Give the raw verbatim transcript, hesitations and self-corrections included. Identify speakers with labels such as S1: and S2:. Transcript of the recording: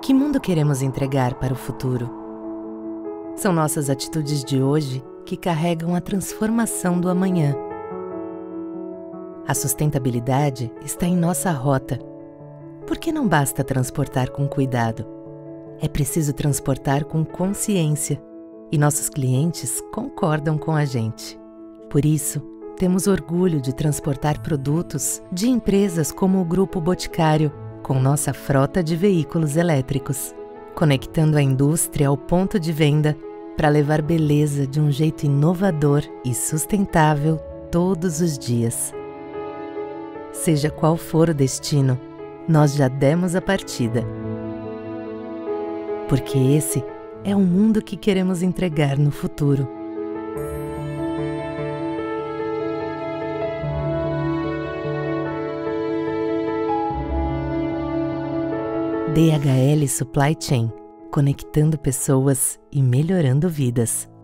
S1: Que mundo queremos entregar para o futuro? São nossas atitudes de hoje que carregam a transformação do amanhã. A sustentabilidade está em nossa rota. Por que não basta transportar com cuidado? É preciso transportar com consciência, e nossos clientes concordam com a gente. Por isso, temos orgulho de transportar produtos de empresas como o Grupo Boticário, com nossa frota de veículos elétricos, conectando a indústria ao ponto de venda para levar beleza de um jeito inovador e sustentável todos os dias. Seja qual for o destino, nós já demos a partida. Porque esse é o mundo que queremos entregar no futuro. D H L Supply Chain, conectando pessoas e melhorando vidas.